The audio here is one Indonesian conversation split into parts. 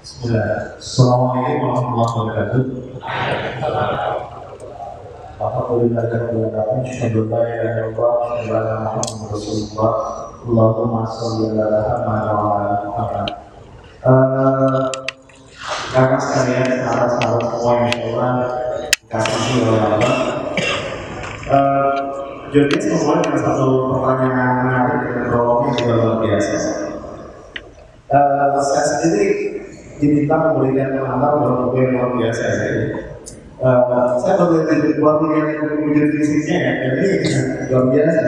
Bismillah. Assalamualaikum warahmatullahi wabarakatuh. Alhamdulillah rabbil alamin. Asyhadu an la ilaha illallah wa asyhadu anna Muhammadar Rasulullah. Allahumma shalli ala Muhammad wa ala ali Muhammad. Kakak sekalian, sahabat-sahabat semua yang insyaallah kasih oleh Allah. Jadi semua dengan satu pertanyaan menarik dan prolognya juga luar biasa. Saya sendiri diminta memberikan pengantar beberapa yang luar biasa. Saya baru lihat wujud fisiknya ya, jadi luar biasa.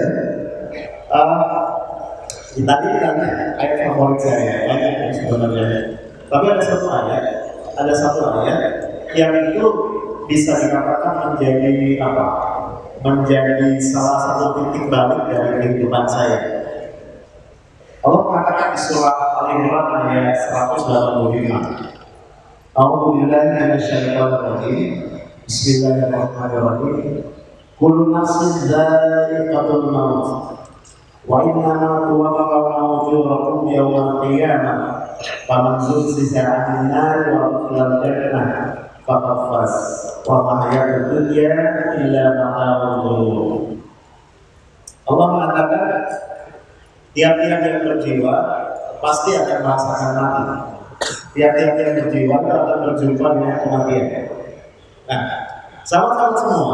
Tadi ditanya ayat favorit saya, banyak yang sebenarnya. Tapi ada satu ayat yang itu bisa dikatakan menjadi apa? Menjadi salah satu titik balik dari kehidupan saya. Allah mengatakan di surah Al-Imran ayat 185. A'udzu billahi minasyaitonir rajim. Bismillahirrahmanirrahim. Kullu nafsin dha'iqatul maut. Wa innama tuwaffawna ujurakum yawmal qiyamah. Faman zuhziha 'anil nari wa udkhilal jannah faqad faz. Wa ma hayatud dunya illa mata'ul ghurur. Allah mengatakan tiap-tiap yang berjiwa pasti akan merasakan mati. Tiap-tiap yang berjiwa akan berjumpa dengan kematian. Nah, sahabat-sahabat semua,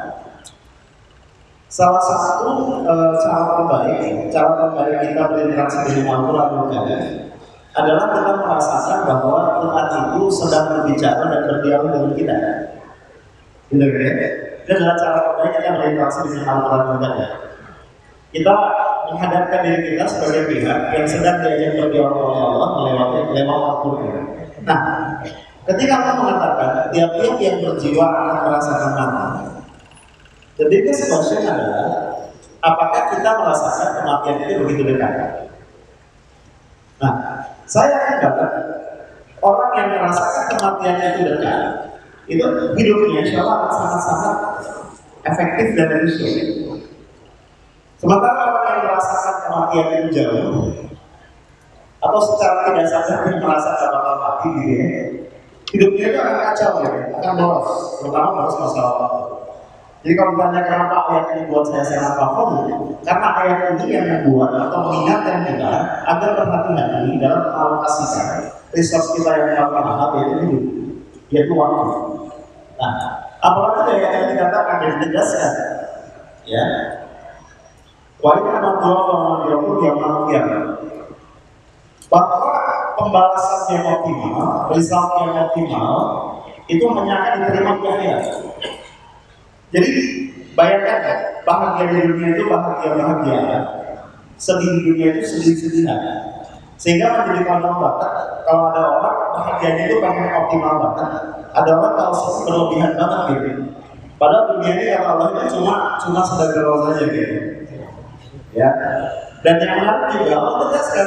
salah satu cara terbaik kita berinteraksi dengan Al-Quran adalah kita merasakan bahwa Quran itu sedang berbicara dan berdialog dengan kita. Benar ya? Itu adalah cara terbaik kita berinteraksi dengan Al-Quran. Kita menghadapkan diri kita sebagai pihak yang sedang diajak berdialog oleh Allah lewat Al-Quran. Nah, ketika Allah mengatakan tiap-tiap yang berjiwa akan merasakan mati, the biggest question adalah apakah kita merasakan kematian itu begitu dekat? Nah, saya akan katakan orang yang merasakan kematian itu dekat, itu hidupnya insya Allah akan sangat-sangat efektif dan efisien. Sementara orang yang merasakan kematian itu jauh, atau secara tidak sadar dia merasa bakal mati gitu ya, hidupnya itu akan kacau ya, akan boros, terutama boros masalah waktu. Jadi kalau ditanya kenapa ayat ini buat saya sangat favorit, karena ayat ini yang membuat atau mengingatkan kita agar berhati-hati dalam mengalokasikan resource kita yang paling mahal yaitu waktu. Nah, apalagi ayat yang dikatakan dan ditegaskan, ya. Wahai anak Tuhan yang manusia, bahwa pembalasan yang optimal, result yang optimal itu hanya akan diterima di akhirat. Jadi bayangkan bahagia di dunia itu bahagia, sedih di dunia itu sedih-sedihan. Sehingga menjadi kandang banget kalau ada orang bahagianya itu pengen optimal banget, ada orang kalau sedih berlebihan banget gitu. Padahal dunia ini kata Allah itu cuma sedang saja gitu. Ya, dan yang menarik juga Allah tegaskan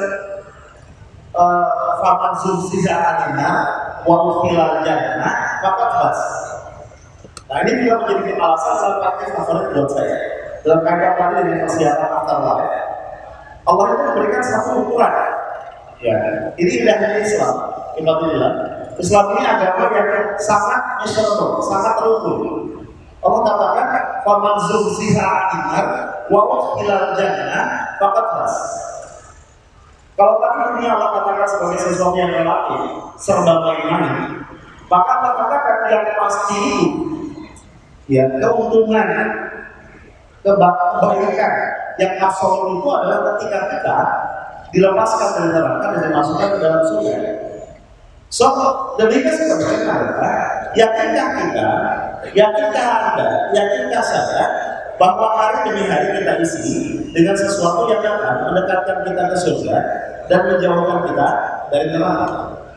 faman zuhziha 'anil nar wa udkhilal jannah faqad faz. Nah, ini juga menjadi alasan salah satu favorit buat saya dalam kaitan dengan persiapan afterlife. Allah itu memberikan satu ukuran. Ya, ini indahnya Islam. Islam ini agama yang sangat measurable, sangat terukur. Allah katakan faman zuhziha 'anil nar wa udkhilal jannah faqad faz. Kalau tadi dunia Allah katakan sebagai sesuatu yang relatif, serba main-main, maka Allah katakan yang pasti itu, ya, keuntungan, kebaikan yang absolut itu adalah ketika kita dilepaskan dari neraka dan dimasukkan ke dalam surga. So, the biggest question adalah yakinkah kita, yakinkah Anda, yakinkah saya bahwa hari demi hari kita isi dengan sesuatu yang akan mendekatkan kita ke surga dan menjauhkan kita dari neraka.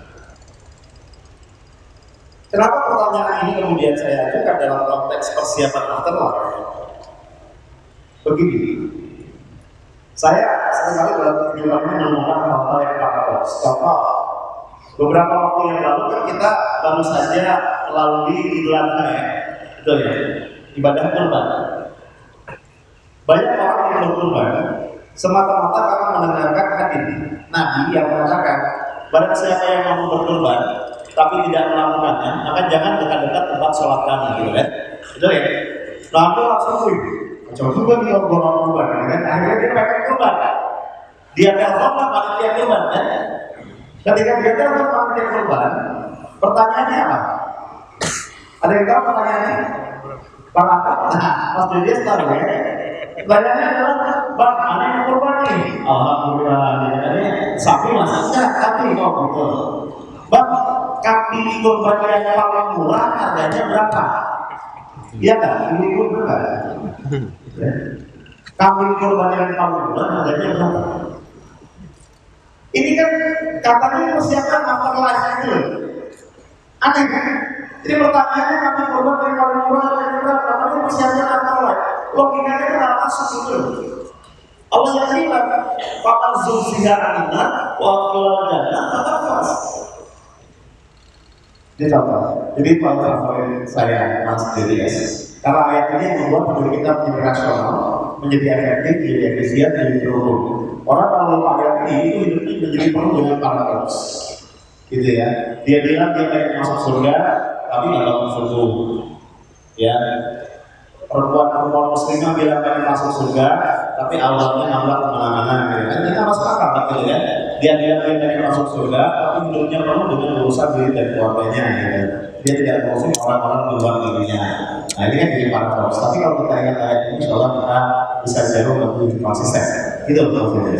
Kenapa pertanyaan ini kemudian saya ajukan dalam konteks persiapan afterlife? Begini, saya seringkali dalam kehidupan menemukan hal-hal yang paradoks. Contoh, beberapa waktu yang lalu kan kita baru saja melalui Idul Adha ya, betul ya, ibadah kurban. Banyak orang yang berkurban semata-mata karena mendengarkan hadis Nabi yang mengatakan Barang siapa yang mau berkorban tapi tidak melakukannya, maka jangan dekat-dekat tempat sholat kami, gitu kan? Betul ya? Lalu langsung coba juga nih kalau gue mau kurban, kan? Akhirnya dia pengen kurban. Dia telepon lah panitia kurban, kan? Ketika dia telepon panitia kurban, pertanyaannya apa? Ada yang tahu pertanyaannya? Bang apa? Nah, Mas Julius tahu ya? Pertanyaannya adalah, Bang, mana yang kurban nih? Alhamdulillah, ini sapi masih enggak, tapi kok betul. Bang, kambing kurban yang paling murah harganya berapa? Iya kan? Ini kurban. Kambing kurban yang paling murah harganya berapa? Ini kan katanya persiapan master life itu. Aneh kan? Jadi pertanyaannya kambing kurban yang paling murah harganya berapa? Katanya persiapan master life. Logikanya kenapa masuk itu? Allah yang bilang, "Fakal zulziha aminah wa qulal jannah fatafas." Ini contoh. Jadi favorit saya Mas Julius. Karena ayat ini yang membuat diri kita menjadi rasional, menjadi efektif, menjadi efisien, menjadi terukur. Orang kalau lupa ayat ini itu hidupnya menjadi penuh dengan paradoks. Gitu ya. Dia bilang dia pengen masuk surga, tapi nggak bangun subuh. Ya. Perempuan muslimah bilang pengen masuk surga, tapi awalnya nambah kemana-mana. Gitu. Kan kita masuk akal, gitu ya. Dia bilang dia pengen masuk surga, tapi hidupnya penuh dengan urusan diri dan keluarganya. Gitu. Dia tidak ngurusin orang-orang di luar dirinya. Nah ini kan jadi paradoks. Tapi kalau kita ingat ayat ini, insya Allah kita bisa jauh lebih konsisten. Itu maksudnya.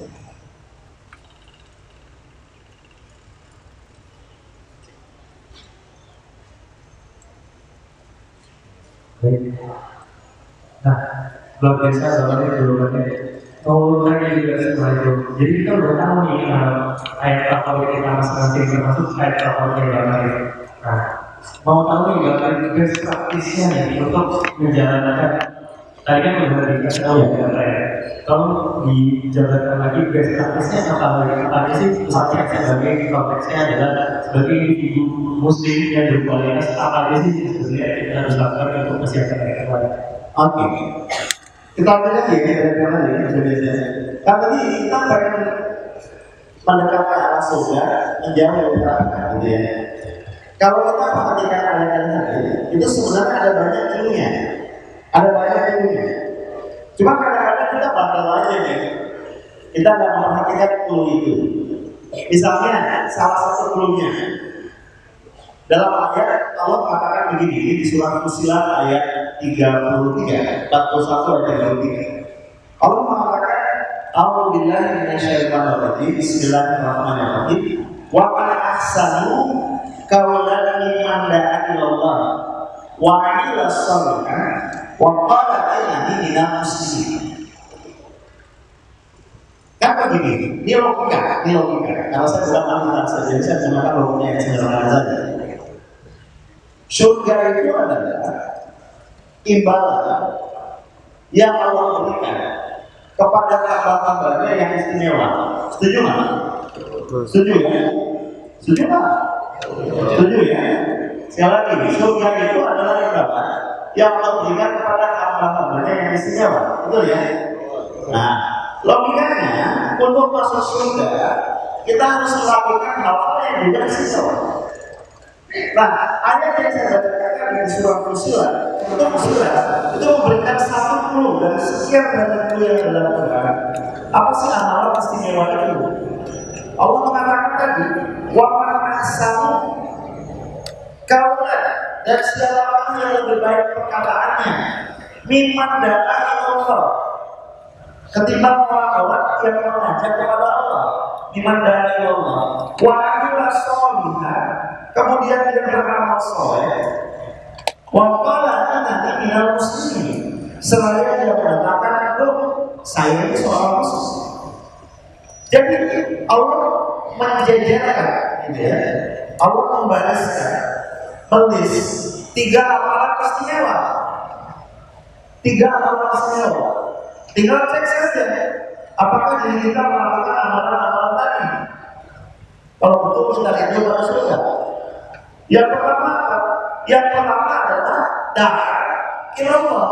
Nah, luar biasa banget jawabannya. Oh, tadi juga setelah itu. Jadi kita udah tahu nih ayat favorit kita masing-masing, termasuk ayat favoritnya yang lain. Nah, mau tahu nih bagaimana best practice-nya nih untuk menjalankan. Tadi kan udah dikasih tahu ya, kalau dijalankan lagi best practice-nya apa sih? Misalnya sebagai konteksnya adalah sebagai individu muslim yang berkualitas, apa aja sih sebenarnya kita harus lakukan untuk persiapan ayat favorit? Oke, kita ambil lagi ya, kan tadi kita pengen mendekat ke arah surga, menjauh dari neraka, gitu ya. Kalau kita perhatikan ayat-ayat itu sebenarnya ada banyak ilmunya, Cuma kadang-kadang kita bandel aja nih, kita nggak memperhatikan clue itu. Misalnya salah satu clue-nya dalam ayat Allah mengatakan begini, ini di surah Fussilat ayat 33, 41 ayat 33. Allah mengatakan, "A'udzubillahi minasyaitonir rajim. Bismillahirrahmanirrahim. Wa man ahsanu qawlan mimman da'a ilallah wa 'amila shalihan wa qala innani minal muslimin." Kan begini, ini logika. Kalau saya bukan ahli saja, saya gunakan logika yang sederhana saja. Surga itu adalah imbalan yang Allah berikan kepada hamba-hambanya yang istimewa. Setuju nggak? Setuju ya? Setuju nggak? Setuju ya? Sekali lagi, surga itu adalah imbalan yang Allah berikan kepada hamba-hambanya yang istimewa. Betul ya? Nah, logikanya untuk masuk surga kita harus melakukan hal-hal yang juga istimewa. Nah, ayat yang saya bacakan di surah Fussilat itu memberikan satu clue dari sekian banyak clue yang dalam Quran. Apa sih amalan istimewa itu? Allah mengatakan tadi, "Wa man ahsanu qawlan," dan siapa orang yang lebih baik perkataannya, mimman da'a ilallah, ketimbang orang-orang yang mengajak kepada Allah, mimman da'a ilallah, wa 'amila shalihan, kemudian dia beramal soleh, wa qala innani minal muslimin, seraya dia mengatakan, saya ini seorang muslim. Jadi Allah menjajarkan, gitu ya, Allah membalaskan, menulis 3 amalan istimewa, tinggal cek saja apakah diri kita melakukan amalan-amalan tadi. Kalau betul kita itu pada surga. Yang pertama adalah da'a ilallah,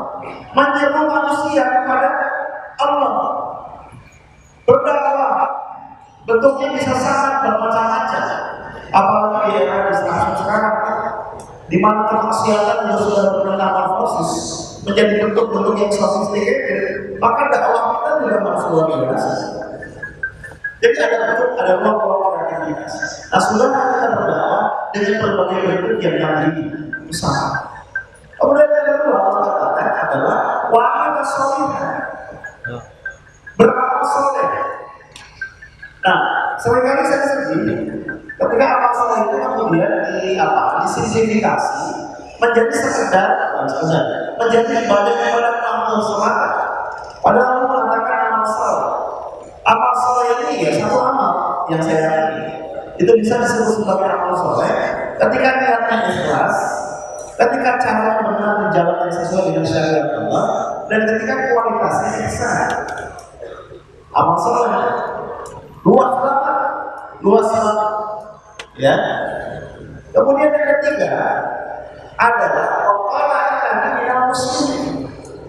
menyeru manusia kepada Allah, berdakwah, Bentuknya bisa sangat bermacam-macam. Apalagi di era distraksi sekarang, di mana kemaksiatan juga sudah bermetamorfosis menjadi bentuk-bentuk yang sophisticated, maka dakwah kita juga harus luar biasa. Jadi ada ruang kreativitas. Nah, sudah kita berdakwah dengan berbagai bentuk yang tadi usaha. Kemudian yang kedua katakan adalah wa'ala solihah, beramal soleh. Nah, seringkali saya sedih ketika amal soleh itu kemudian disimplifikasi menjadi sekedar menjadi ibadah amal semata. Padahal Allah mengatakan amal soleh. Amal soleh ini ya satu amal yang saya yakini itu bisa disebut sebagai amal soleh ketika niatnya ikhlas, ketika cara benar menjalankan sesuai dengan syariat Allah, dan ketika kualitasnya ihsan. Amal soleh luas banget, ya. Kemudian yang ketiga adalah orang yang minal muslimin.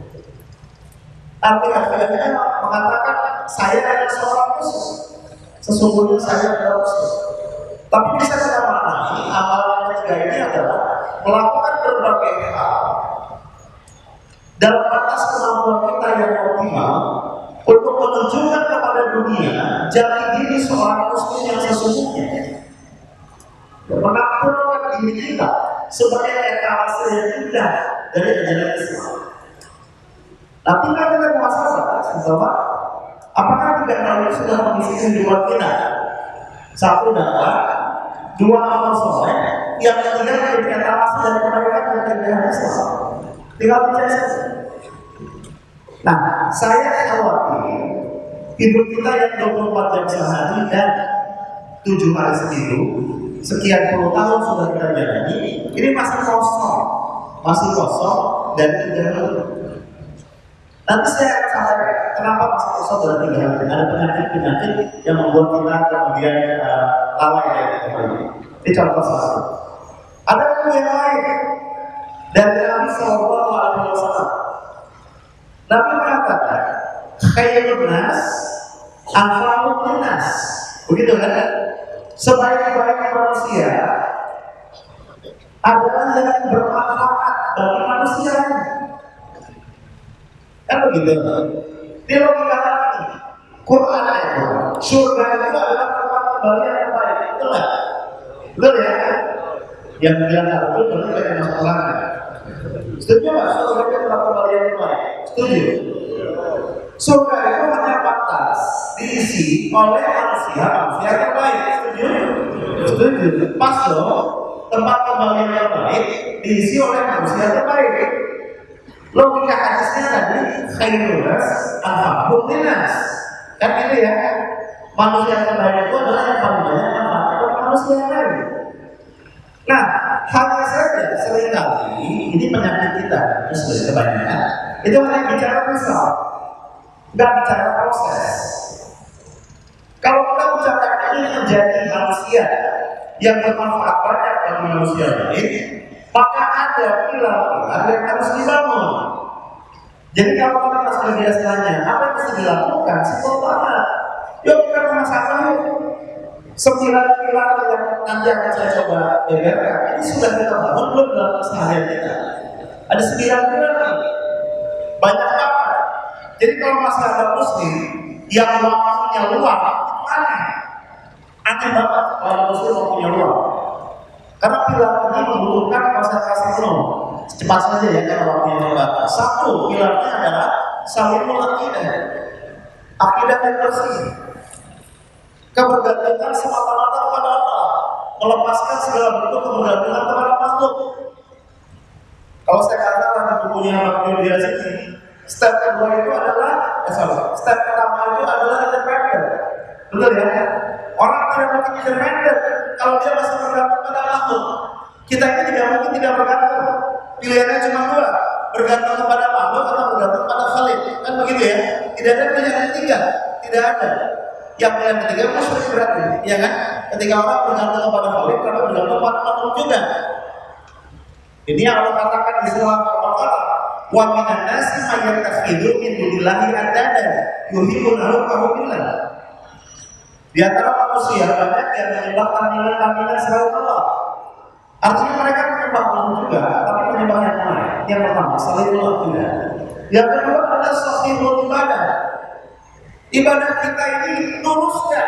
Artinya mengatakan saya adalah seorang muslim, sesungguhnya saya adalah muslim. Tapi bisa kita maknai amalan ketiga ini adalah melakukan berbagai hal dalam batas kemampuan kita yang optimal untuk menunjukkan kepada dunia jati diri seorang muslim yang sesungguhnya, menampilkan diri kita sebagai etalase yang indah dari ajaran Islam. Nah, tinggal kita muhasabah bahwa apakah tiga hal ini sudah mengisi kehidupan kita? Satu dakwah, dua amal soleh, yang ketiga menjadi etalase dan kebaikan dan keindahan Islam. Tinggal dicek saja. Nah, saya khawatir hidup kita yang 24 jam sehari dan 7 hari seminggu, sekian puluh tahun sudah kita jalani, ini masih kosong dan tidak. Nanti saya akan sampaikan kenapa masih kosong dan tidak. Ada penyakit yang membuat kita kemudian lalai dari itu. Ini contoh satu. Ada yang lain dari Nabi Sallallahu Alaihi Wasallam. Nabi mengatakan, khairun nas anfa'un linnas. Begitu kan? Sebaik-baik manusia adalah yang bermanfaat bagi manusia. Kan begitu? Di logika ini, Quran itu, surga itu adalah tempat kembali yang baik. Betul nggak? Betul ya? Yang bilang itu berarti banyak masalah. Setuju nggak? Surga itu tempat kembali yang baik. Setuju? Surga itu hanya batas diisi oleh manusia terbaik. Setuju? Setuju. Pas loh, tempat kembali yang baik diisi oleh manusia terbaik. Logika hadisnya tadi khairun nas anfa'un linnas. Kan itu ya. Manusia terbaik itu adalah yang paling banyak manfaat untuk manusia yang lain. Nah, hanya saja seringkali ini penyakit kita, muslim kebanyakan, itu hanya bicara result, nggak bicara proses. Kalau kita bicara ini menjadi manusia yang bermanfaat banyak bagi manusia lain, maka ada pilar-pilar yang harus dibangun. Jadi kalau kita sudah biasanya, apa yang harus dilakukan? Simpel banget. Yuk kita merasakan 9 pilar yang nanti akan saya coba beberkan. Ini sudah kita bangun belum dalam keseharian kita? Ada 9 pilar nih. Banyak banget. Jadi kalau masih ada muslim yang waktunya luang, aneh banget kalau muslim waktunya luang. Karena pilar ini membutuhkan konsentrasi penuh. Cepat saja ya karena waktunya terbatas. Satu pilarnya adalah salimul akidah. Akidah yang bersih. Kebergantungan semata-mata kepada Allah, melepaskan segala bentuk kebergantungan kepada makhluk. Kalau saya katakan di bukunya Bang Yudhiya ini, step kedua itu adalah, step pertama itu adalah independen. Betul ya? Orang tidak mungkin independen kalau dia masih bergantung pada makhluk. Kita ini tidak mungkin tidak bergantung. Pilihannya cuma dua, bergantung kepada makhluk atau bergantung pada Khalik. Kan begitu ya? Tidak ada pilihan ketiga, tidak ada. Yang pilihan ketiga musyrik berarti, ya kan? Ketika orang bergantung kepada Khalik, karena bergantung pada makhluk juga. Ini yang Allah katakan di surah Al-Baqarah, wa minan nasi may yattakhidhu min dunillahi andadan yuhibbunahum ka hubbillah. Di antara manusia banyak yang menyembah tandingan-tandingan selain Allah. Artinya mereka menyembah Allah juga, tapi menyembah yang lain. Yang pertama, selain Allah tidak. Yang kedua adalah sahihul ibadah. Ibadah kita ini lurusnya.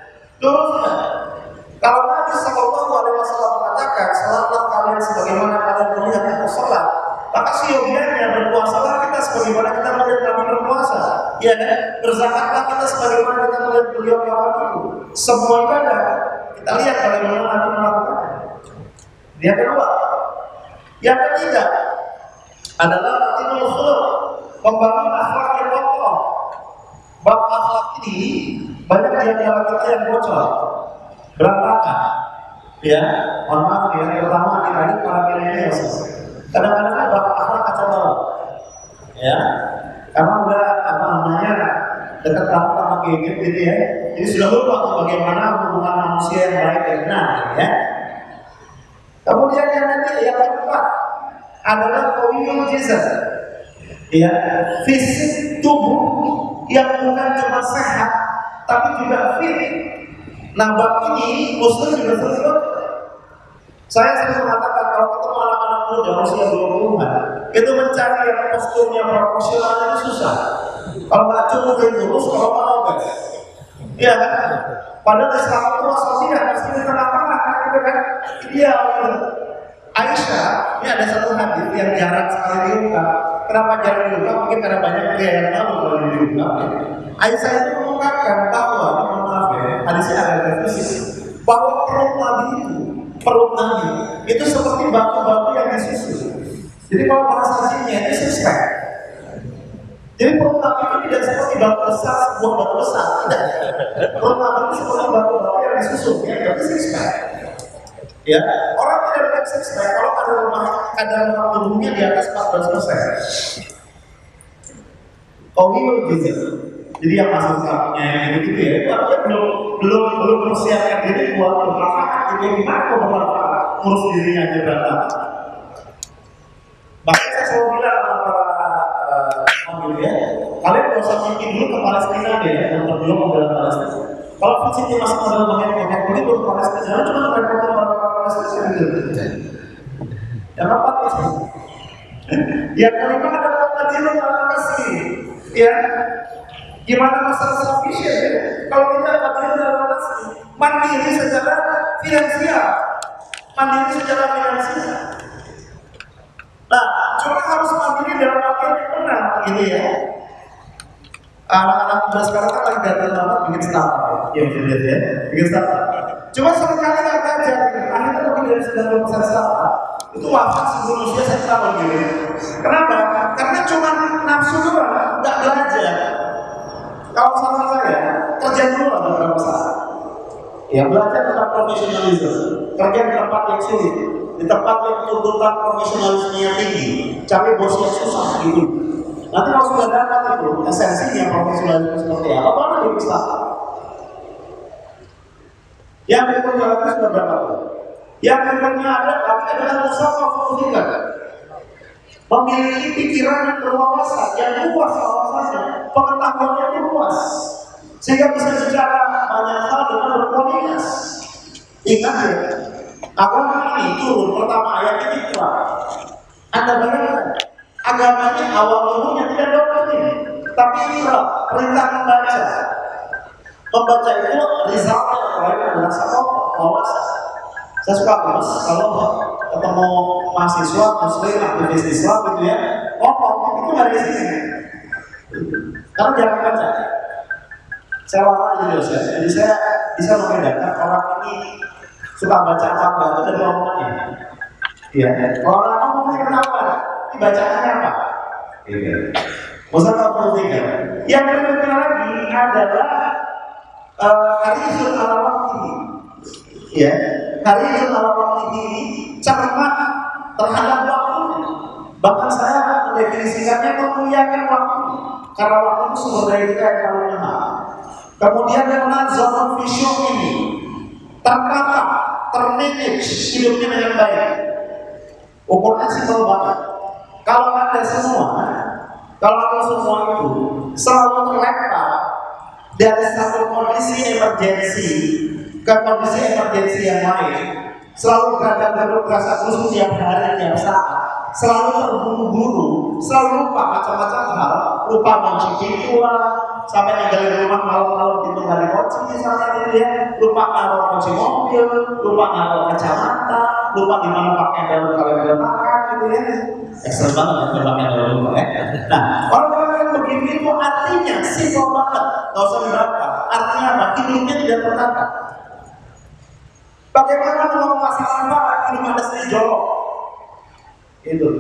Kalau Nabi Sallallahu Alaihi Wasallam mengatakan, "Salatlah kalian sebagaimana kalian melihat aku salat," maka siogianya berpuasalah kita sebagaimana kita melihat Nabi berpuasa. Ya kan? Berzakatlah kita sebagaimana kita melihat beliau melakukan itu. Semua ibadah kita lihat bagaimana Nabi melakukan. Yang kedua, yang ketiga adalah latinul khuluq, membangun akhlak yang kokoh. Bab akhlak ini banyak di antara kita yang bocor, berantakan. Ya, mohon maaf ya, terutama adik-adik para milenial. Kadang-kadang bab akhlak kacau balau. Ya, karena udah apa namanya dekat banget sama gadget gitu ya. Jadi sudah lupa bagaimana hubungan manusia yang baik dan benar, ya. Kemudian yang keempat adalah qawiyul jasad. Ya, fisik tubuh yang bukan cuma sehat tapi juga fit. Nah, bab ini Muslim juga sering. Saya sering mengatakan kalau ketemu anak-anak muda usia 20-an, itu mencari yang posturnya proporsional itu susah. Kalau nggak cukup lurus, kalau nggak obes, iya kan? Padahal Islam itu asosiasi pasti di tengah-tengah, gitu kan? Ideal. Aisyah, ini ada satu hadis yang jarang sekali diungkap. Kenapa jarang diungkap? Mungkin karena banyak pria yang tahu kalau diungkap. Aisyah itu mengungkapkan bahwa, maaf ya, hadisnya ada revisi, bahwa perut Nabi itu seperti batu-batu yang disusun. Jadi kalau bahasa aslinya itu suspek. Jadi perut Nabi itu tidak seperti batu besar, sebuah batu besar, tidak. Perut Nabi itu seperti batu-batu yang disusun, ya, tapi suspek. Ya, orang tidak punya six-pack kalau kadar lemak tubuhnya di atas 14%. Qawiyul jasad. Jadi yang masuk sampingnya yang gitu ya, itu artinya belum persiapkan diri buat bermanfaat. Jadi gimana kok bermanfaat? Ngurus dirinya aja berantakan. Bahkan saya selalu bilang sama para ya, kalian gak usah mimpi dulu ke Palestina deh ya, yang berdua membela Palestina. Kalau fisiknya masih modal banyak kulit baru Palestina, cuma mereka orang Palestina gitu. Yang keempat itu, yang kelima adalah adilun al-kasih. Ya, gimana masalah selfish ya? Kalau kita adilun al-kasih, mandiri secara finansial. Nah, cuma harus mandiri dalam artian yang benar, gitu ya. Anak-anak muda sekarang kan lagi gagal banget bikin startup, ya bisa lihat ya, bikin startup. Cuma seringkali nggak belajar, akhirnya lebih dari 90% startup itu wafat sebelum usia 1 tahun gitu. Kenapa? Karena cuma nafsu doang, nggak belajar. Kalau sama saya, kerja dulu lah beberapa saat. Ya, belajar tentang profesionalisme, kerja di tempat yang sulit, di tempat yang tuntutan profesionalismenya tinggi, cari bos yang susah gitu. Nanti kalau sudah dapat itu esensinya profesionalisme seperti apa, baru dipisah. Yang berikutnya lagi sudah berapa tuh? Yang berikutnya adalah musafaful fikr, memiliki pikiran yang berwawasan, yang luas wawasannya, pengetahuannya itu luas, sehingga bisa bicara banyak hal dengan berkualitas. Ingat ya, agama ini turun pertama ayatnya Iqra. Anda bayangkan, agamanya awal mulanya tidak doktrin, tapi Iqra, perintah membaca. Membaca itu rizalnya lain adalah wawasan. Saya suka mas kalau ketemu mahasiswa muslim aktivis Islam gitu ya, ngomong itu nggak di sini, karena jangan baca. Saya lama jadi dosen, jadi saya bisa membedakan orang ini suka baca apa enggak itu dari omongannya. Iya, kalau orang ngomongnya kenapa? Ini bacaannya apa? Iya. Musafaful fikr. Yang berikutnya lagi adalah harisun ala waqti. Ya, harisun ala waqti ini cermat terhadap waktu. Bahkan saya mendefinisikannya memuliakan waktu, karena waktu itu sumber daya kita yang paling mahal. Kemudian menazam vision ini tertata, termanage hidupnya dengan baik. Ukurnya simpel banget. Kalau Anda semua itu selalu terlempar dari satu kondisi emergensi ke kondisi emergensi yang lain, selalu berada rasa khusus tiap hari, tiap saat, selalu terburu-buru, selalu lupa macam-macam hal, lupa kunci pintu lah, sampai ninggalin rumah malam-malam pintu nggak dikunci misalnya gitu ya, lupa naruh kunci mobil, lupa naruh kacamata, lupa di mana pakai dalam kalian letakkan gitu ya. Ekstrem banget ya pakai dalam rumah ya. Nah, orang-orang yang begini itu artinya simpel banget, nggak usah dibantah. Artinya apa? Hidupnya tidak tertata. Bagaimana kalau masalah apa hidup ada sendiri jorok? Itu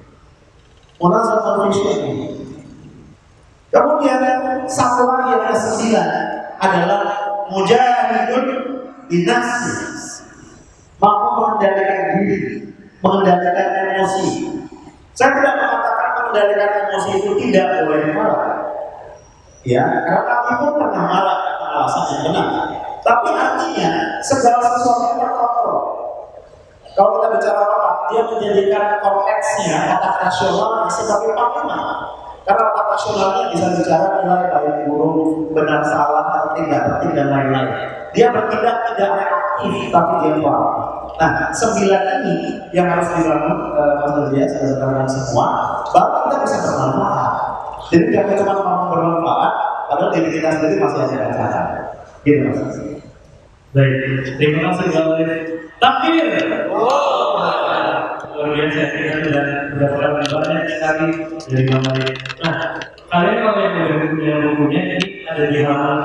munasabah vision ini. Kemudian satu lagi yang ke-9 adalah mujahidun binafsi, mampu mengendalikan diri, mengendalikan emosi. Saya tidak mengatakan mengendalikan emosi itu tidak boleh marah, ya, karena kami pun pernah marah karena alasan yang benar. Tapi artinya segala sesuatu terkontrol. Kalau kita bicara orang, dia menjadikan konteksnya otak rasional sebagai panglima. Karena otak rasionalnya bisa bicara nilai baik buruk, benar salah, tidak penting dan lain-lain. Dia bertindak tidak reaktif, tapi dia paham. Nah, 9 ini yang harus dibangun menurut dia sebenarnya semua, baru kita bisa bermanfaat. Jadi jangan cuma mau bermanfaat, padahal diri kita sendiri masih ada cara. Gitu mas. Baik, terima kasih Galif. Takbir. Wow. Luar biasa, kita sudah mendapatkan banyak sekali dari gambar ini. Nah, kalian kalau yang sudah punya bukunya, ini ada di halaman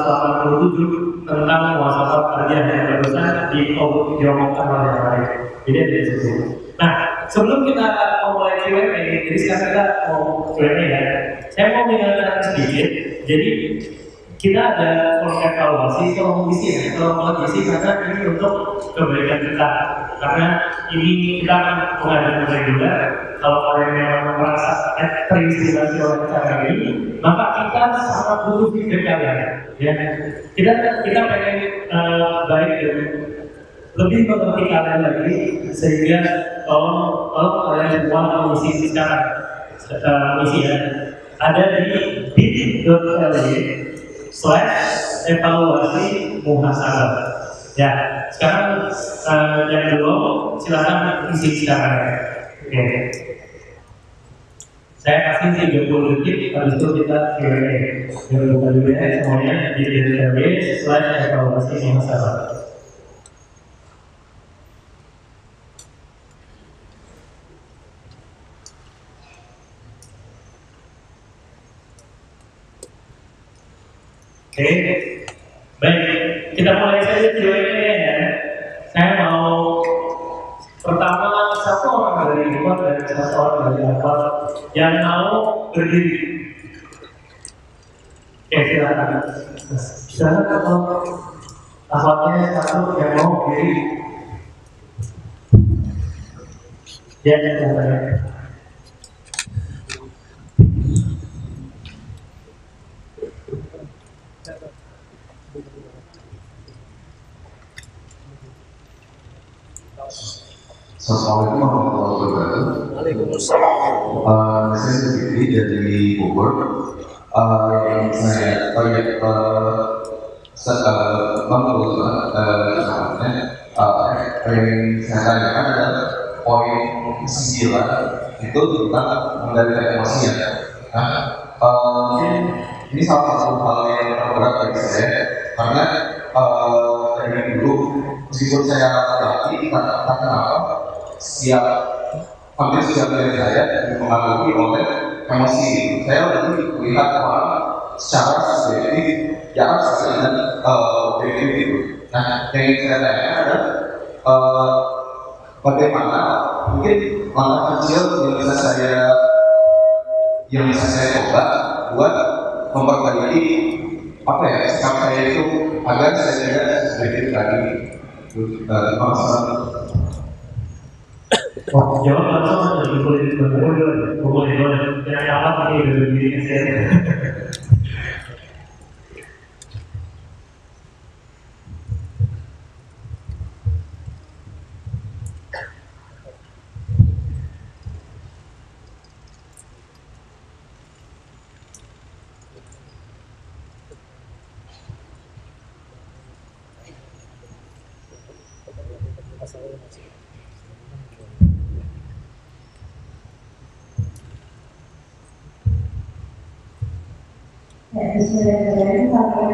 487 tentang muasabah kerja yang barusan diomongkan oleh yang lain. Jadi ada di situ. Nah, sebelum kita mulai Q&A, jadi sekarang kita mau Q&A ya. Saya mau mengingatkan sedikit. Jadi kita ada form evaluasi, tolong isi ya, tolong isi karena ini untuk kebaikan kita. Karena ini kita akan mengadakan reguler. Kalau kalian memang merasa terinspirasi oleh cara ini, maka kita sangat butuh feedback kalian. Ya, kita pengen baik dan lebih mengerti kalian lagi, sehingga kalau kalian semua mengisi sekarang, mengisi ya, ada di bit.ly/evaluasi muhasabah. Ya, sekarang yang belum silakan isi sekarang. Oke. Saya kasih 30 detik, habis itu kita Q&A. Yang bukan dulu ya, semuanya di bit.ly/evaluasi muhasabah. Oke, baik, kita mulai saja Q&A ya. Saya mau pertama satu orang dari luar dan satu orang dari awal yang mau berdiri. Oke, silakan. Silakan kalau awalnya satu yang mau berdiri. Ya. Assalamualaikum warahmatullahi wabarakatuh. Waalaikumsalam. Saya sendiri dari Bogor. Saya proyek yang saya tanyakan adalah poin 9 itu tentang mengendalikan emosi ya. Nah, mungkin ini salah satu hal yang terberat bagi saya karena dari dulu meskipun saya latih karena kenapa hampir setiap dari saya dipengaruhi oleh emosi. Saya lebih melihat orang secara subjektif yang sesuai dengan objektif itu. Nah, yang ingin saya tanya adalah bagaimana mungkin langkah kecil yang bisa saya coba buat memperbaiki apa ya sikap saya itu agar saya tidak subjektif lagi. Terima kasih. Oh, jawab langsung aja, boleh. Yang apa ini udah diri saya. Bismillahirrahmanirrahim.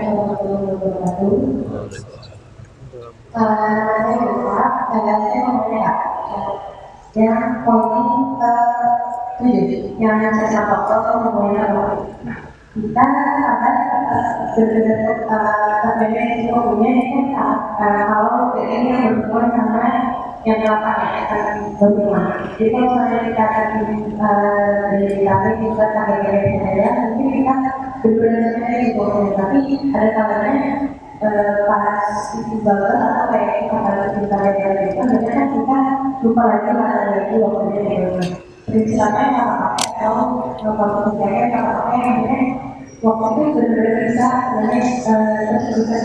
Saya lupa, saya mau lihat yang poin ke-7 yang saya foto kemudian kita akan berbentuk sebenarnya itu punya kalau ini yang berhubungan sama yang 8 ya akan berhubungan. Jadi kalau misalnya kita akan dari kami kita sampai dari saya mungkin kita berbeda di bawahnya, tapi ada kalanya pas itu bagus atau kayak kalau kita dari itu biasanya kita lupa lagi ada itu waktunya gitu. Prinsipnya kalau pakai kalau misalnya kalau pakai yang waktu itu benar-benar bisa terus saja.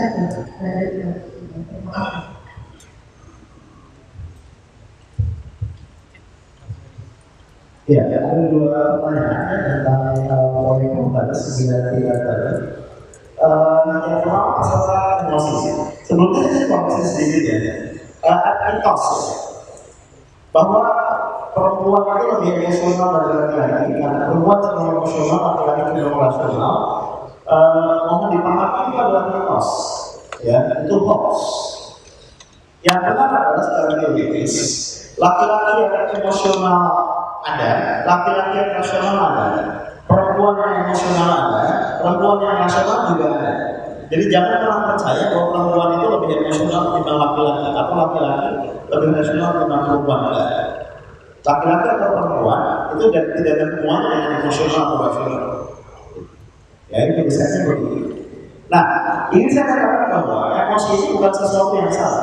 Ya, ada dua pertanyaan tentang poin keempat 9.3 tadi. Yang pertama masalah emosi. Sebelumnya saya koreksi sedikit ya. Ada mitos bahwa perempuan itu lebih emosional dari laki-laki. Karena perempuan cenderung emosional, laki-laki cenderung rasional. Mohon dipahami itu adalah mitos, ya, itu hoax. Yang benar adalah secara biologis, laki-laki yang emosional ada, laki-laki yang rasional ada, perempuan yang emosional ada, perempuan yang rasional juga ada. Jadi jangan pernah percaya bahwa perempuan itu lebih emosional dibanding laki-laki atau laki-laki lebih rasional dibanding perempuan. Laki-laki atau perempuan itu tidak ada hubungannya dengan emosional atau rasional. Ya, ini biasanya begitu. Nah, ini saya katakan bahwa emosi itu bukan sesuatu yang salah.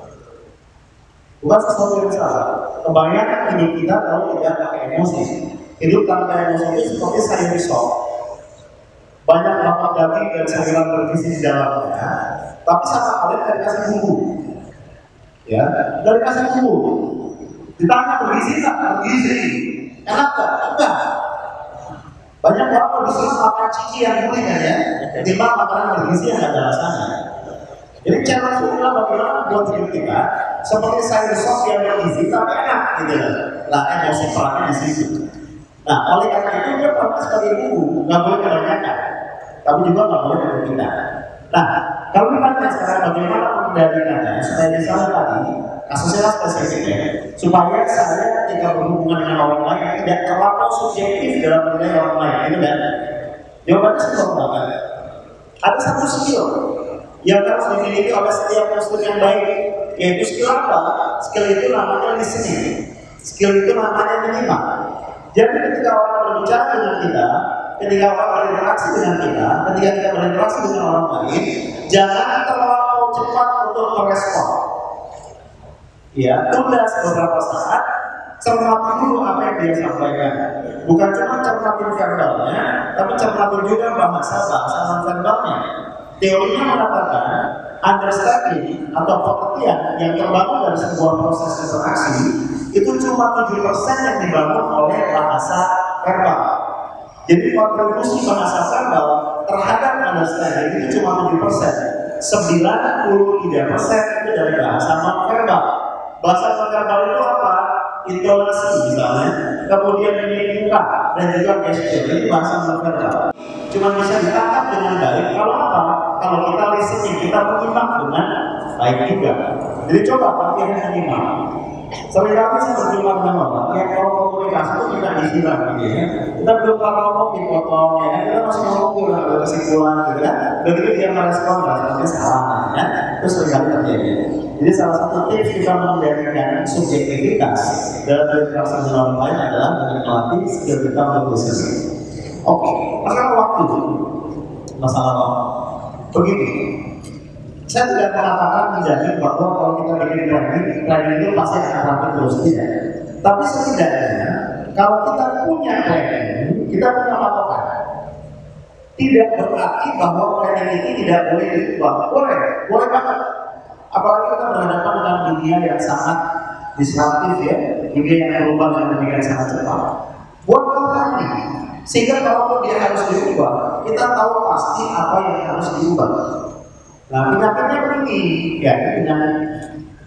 Bukan sesuatu yang salah. Kebanyakan hidup kita kalau tidak pakai emosi. Hidup tanpa emosi itu seperti sayur risol. Banyak lemak daging dan sayuran bergizi di dalamnya, tapi sama kalian dari kasih bumbu. Ya, dari kasih bumbu. Ditanya bergizi tak? Bergizi. Enak tak? Enggak. Banyak orang lebih senang makan ciki yang gurih kan ya, ketimbang makanan bergizi yang ada rasanya. Jadi cara formula bagaimana buat hidup kita seperti sayur sop yang bergizi tapi enak gitu loh. Lah emosi perannya di situ. Nah, oleh karena itu dia pernah sebagai bumbu, nggak boleh kebanyakan, tapi juga nggak boleh berlebihan. Nah, kalau kita lihat sekarang bagaimana mengendalikannya supaya misalnya tadi kasusnya spesifiknya, supaya saya ketika berhubungan dengan orang lain tidak terlalu subjektif dalam menilai orang lain, gitu kan? Jawabannya simpel banget. Ada satu skill yang harus dimiliki oleh setiap muslim yang baik, yaitu skill apa? Skill itu namanya listening. Skill itu namanya menyimak. Jadi ketika orang berbicara dengan kita, ketika orang berinteraksi dengan kita, ketika kita berinteraksi dengan orang lain, jangan terlalu cepat untuk merespon. Ya, tunda beberapa saat, cermati dulu apa yang dia sampaikan. Bukan cuma cermatin verbalnya, tapi cermatin juga bahasa non-verbalnya. Teorinya mengatakan understanding atau pengertian yang terbangun dari sebuah proses interaksi itu cuma 7% yang dibangun oleh bahasa verbal. Jadi kontribusi bahasa verbal terhadap understanding itu cuma 7%. 93% itu dari bahasa non-verbal. Bahasa non-verbal itu apa? Intonasi misalnya, kemudian mimik muka dan juga gesture. Ini bahasa non-verbal. Cuma bisa ditangkap dengan baik kalau apa? Kalau kita listening, kita menyimak dengan baik juga. Jadi coba latihan menyimak. Seringkali saya berjumpa dengan orang yang kalau komunikasi itu kita disilang gitu ya. Kita belum ngomong dipotong ya, kita masih ngomong udah ada kesimpulan gitu kan. Begitu dia merespon rasanya salah ya. Terus seringkali terjadi. Jadi salah satu tips kita mengendalikan subjektivitas dalam berinteraksi dengan orang lain adalah dengan melatih skill kita untuk diskusi. Oke, masalah waktu. Masalah waktu. Begini. Saya tidak mengatakan menjadi bahwa kalau kita bikin planning itu pasti akan rapi terus tidak. Tapi setidaknya kalau kita punya planning, kita punya patokan. Tidak berarti bahwa planning ini tidak boleh diubah. Boleh banget. Apalagi kita berhadapan dengan dunia yang sangat disruptif ya, dunia yang berubah dengan demikian sangat cepat. Buat planning, sehingga kalau dia harus diubah, kita tahu pasti apa yang harus diubah. Nah, penyakitnya begini, ya penyakit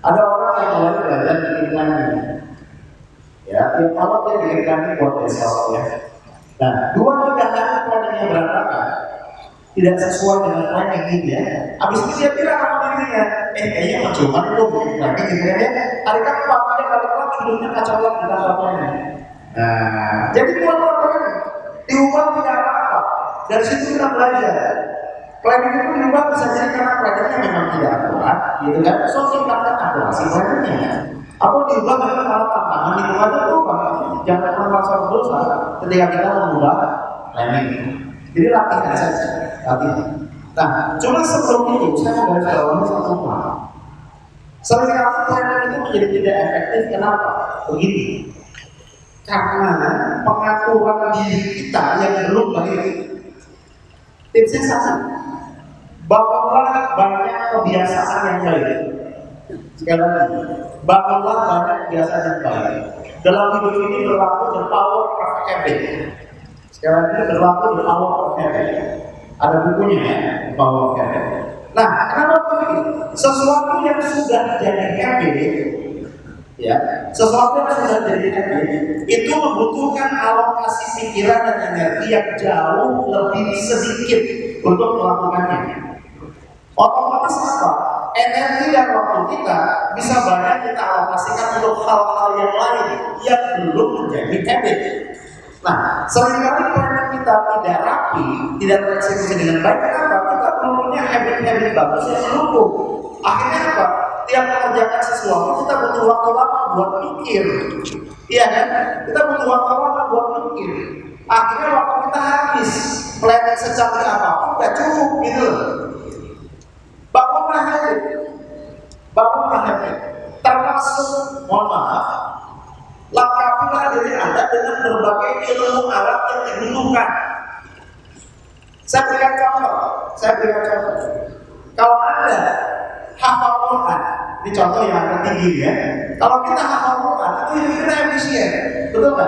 Ada orang yang mulai belajar bikin planning. Ya, tiap malam dia bikin planning buat besok ya. Nah, 2-3 hari planningnya berantakan, tidak sesuai dengan planning gitu ya. Habis itu dia bilang sama dirinya, kayaknya percuma itu bikin planning gitu ya. Hari keempat dia balik lagi hidupnya kacau lagi tanpa planning. Nah, jadi buat planning diubah tidak apa-apa. Dari situ kita belajar. Planning itu diubah bisa jadi karena planningnya memang tidak akurat, gitu kan? So tingkatkan akurasi planningnya. Atau diubah karena tantangan lingkungan itu berubah. Jangan pernah merasa berdosa ketika kita mengubah planning. Jadi latihan saja, latihan. Nah, cuma sebelum itu saya mau garis bawahi satu hal. Seringkali planning itu menjadi tidak efektif. Kenapa? Begini. Karena pengaturan diri kita yang belum baik. Tipsnya satu, bangunlah banyak kebiasaan yang baik. Sekali lagi, bangunlah banyak kebiasaan yang baik. Dalam hidup ini berlaku the power of habit. Sekali lagi berlaku the power of habit. Ada bukunya ya, the power of habit. Nah, kenapa begini? Sesuatu yang sudah jadi habit, ya, sesuatu yang sudah jadi habit itu membutuhkan alokasi pikiran dan energi yang jauh lebih sedikit untuk melakukannya. Otomatis apa? Energi dan waktu kita bisa banyak kita alokasikan untuk hal-hal yang lain yang belum menjadi habit. Nah, seringkali planning kita tidak rapi, tidak tereksekusi dengan baik. Kenapa? Kita belum punya habit-habit bagus yang mendukung. Akhirnya apa? Tiap mengerjakan sesuatu kita butuh waktu lama buat mikir. Iya kan? Kita butuh waktu lama buat mikir. Akhirnya waktu kita habis. Planning secanggih apapun nggak cukup gitu. Bangunlah habit. Bangunlah habit. Termasuk, mohon maaf, lengkapilah diri Anda dengan berbagai ilmu alat yang dibutuhkan. Saya berikan contoh. Kalau Anda hafal Quran, ini contoh yang tertinggi ya. Kalau kita hafal Quran, itu hidup kita efisien, betul kan?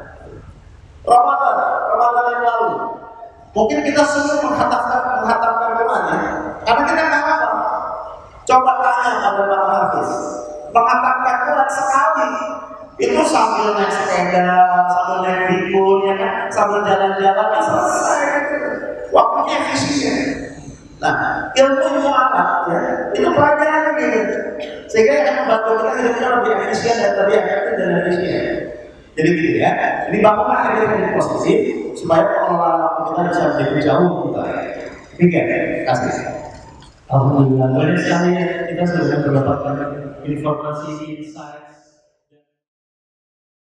Ramadan yang lalu, mungkin kita semua menghatamkan Quran ya, karena kita nggak hafal. Coba tanya pada para hafiz, menghatamkan Quran sekali itu sambil naik sepeda, sambil naik bikul, ya kan, sambil jalan-jalan, selesai. Waktunya efisien. Nah, ilmu apa ya? Itu pelajaran gitu. Sehingga akan membantu kita hidupnya lebih efisien dan lebih efektif dan efisien. Jadi gitu ya. Jadi bangunlah habit yang positif supaya pengelolaan waktu kita bisa lebih jauh kita. Demikian. Terima kasih. Alhamdulillah banyak sekali kita sudah mendapatkan informasi insight.